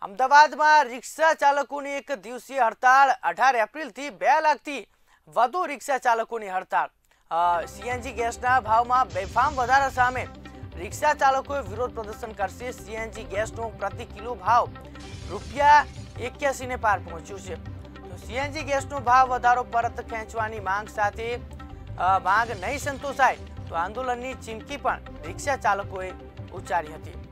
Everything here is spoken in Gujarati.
અમદાવાદમાં રિક્ષા ચાલકોની એક દિવસીય હડતાળ 18 એપ્રિલથી 2 લાખથી વધુ રિક્ષા ચાલકોની હડતાળ। સીએનજી ગેસના ભાવમાં બેફામ વધારા સામે રિક્ષા ચાલકોએ વિરોધ પ્રદર્શન કરશે। સીએનજી ગેસનો પ્રતિ કિલો ભાવ ₹81 ને પાર પહોંચ્યો છે। તો સીએનજી ગેસનો ભાવ વધારો પરત ખેંચવાની માંગ સાથે માંગ નહીં સંતોષાય તો આંદોલનની ચીમકી પણ રિક્ષા ચાલકોએ ઉચ્ચારી હતી।